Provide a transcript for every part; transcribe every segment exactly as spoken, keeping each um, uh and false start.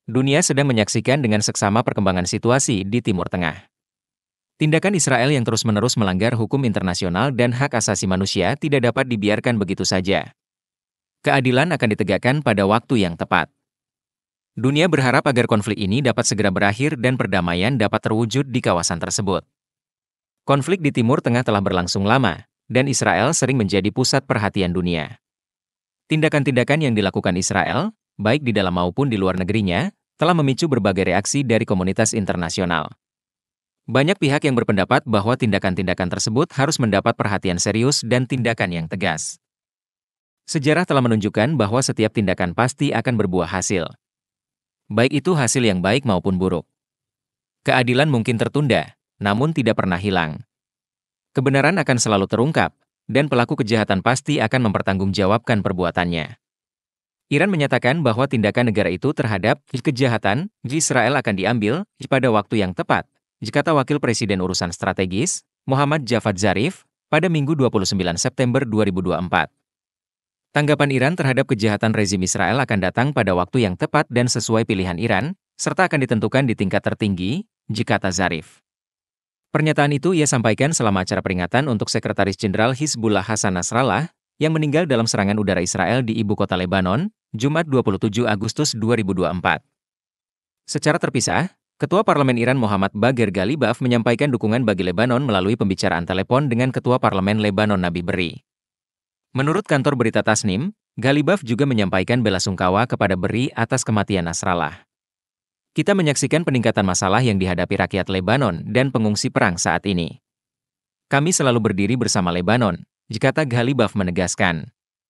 Dunia sedang menyaksikan dengan seksama perkembangan situasi di Timur Tengah. Tindakan Israel yang terus-menerus melanggar hukum internasional dan hak asasi manusia tidak dapat dibiarkan begitu saja. Keadilan akan ditegakkan pada waktu yang tepat. Dunia berharap agar konflik ini dapat segera berakhir dan perdamaian dapat terwujud di kawasan tersebut. Konflik di Timur Tengah telah berlangsung lama, dan Israel sering menjadi pusat perhatian dunia. Tindakan-tindakan yang dilakukan Israel, baik di dalam maupun di luar negerinya, telah memicu berbagai reaksi dari komunitas internasional. Banyak pihak yang berpendapat bahwa tindakan-tindakan tersebut harus mendapat perhatian serius dan tindakan yang tegas. Sejarah telah menunjukkan bahwa setiap tindakan pasti akan berbuah hasil. Baik itu hasil yang baik maupun buruk. Keadilan mungkin tertunda, namun tidak pernah hilang. Kebenaran akan selalu terungkap, dan pelaku kejahatan pasti akan mempertanggungjawabkan perbuatannya. Iran menyatakan bahwa tindakan negara itu terhadap kejahatan di Israel akan diambil pada waktu yang tepat, kata Wakil Presiden Urusan Strategis, Muhammad Javad Zarif, pada Minggu dua puluh sembilan September dua ribu dua puluh empat. Tanggapan Iran terhadap kejahatan rezim Israel akan datang pada waktu yang tepat dan sesuai pilihan Iran, serta akan ditentukan di tingkat tertinggi, kata Zarif. Pernyataan itu ia sampaikan selama acara peringatan untuk Sekretaris Jenderal Hizbullah Hassan Nasrallah, yang meninggal dalam serangan udara Israel di ibu kota Lebanon, Jumat dua puluh tujuh Agustus dua ribu dua puluh empat. Secara terpisah, Ketua Parlemen Iran Muhammad Bagher Ghalibaf menyampaikan dukungan bagi Lebanon melalui pembicaraan telepon dengan Ketua Parlemen Lebanon Nabi Berri. Menurut kantor berita Tasnim, Ghalibaf juga menyampaikan belasungkawa kepada Berri atas kematian Nasrallah. Kita menyaksikan peningkatan masalah yang dihadapi rakyat Lebanon dan pengungsi perang saat ini. Kami selalu berdiri bersama Lebanon, kata Ghalibaf menegaskan.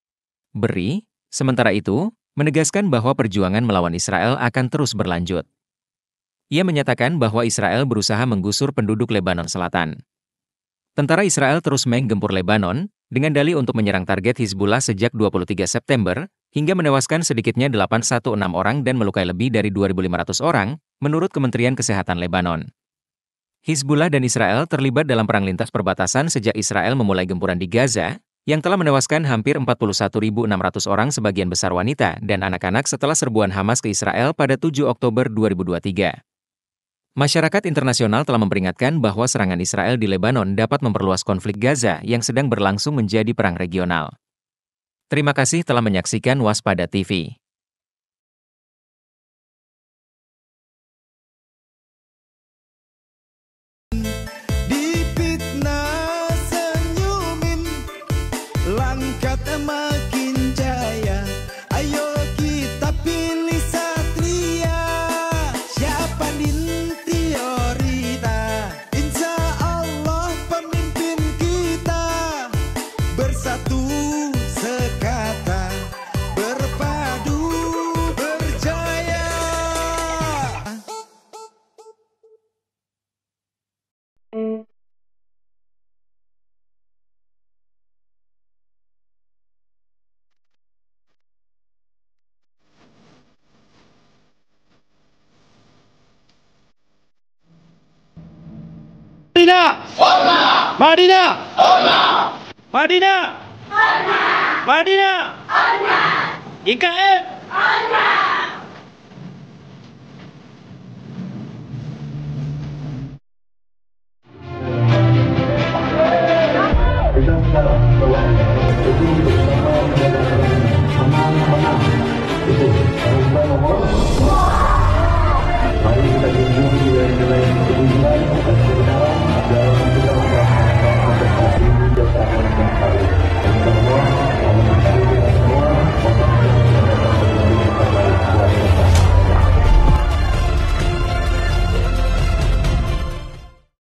Berri, sementara itu, menegaskan bahwa perjuangan melawan Israel akan terus berlanjut. Ia menyatakan bahwa Israel berusaha menggusur penduduk Lebanon Selatan. Tentara Israel terus menggempur Lebanon, dengan dalih untuk menyerang target Hizbullah sejak dua puluh tiga September, hingga menewaskan sedikitnya delapan ratus enam belas orang dan melukai lebih dari dua ribu lima ratus orang, menurut Kementerian Kesehatan Lebanon. Hizbullah dan Israel terlibat dalam perang lintas perbatasan sejak Israel memulai gempuran di Gaza, yang telah menewaskan hampir empat puluh satu ribu enam ratus orang sebagian besar wanita dan anak-anak setelah serbuan Hamas ke Israel pada tujuh Oktober dua ribu dua puluh tiga. Masyarakat internasional telah memperingatkan bahwa serangan Israel di Lebanon dapat memperluas konflik Gaza yang sedang berlangsung menjadi perang regional. Terima kasih telah menyaksikan Waspada T V. Langkat makin jaya, ayo kita pilih satria. Siapa dinti orita, insya Allah pemimpin kita. Bersatu sekata, berpadu berjaya. Madinah! Madinah! Madinah! Madinah! I K M!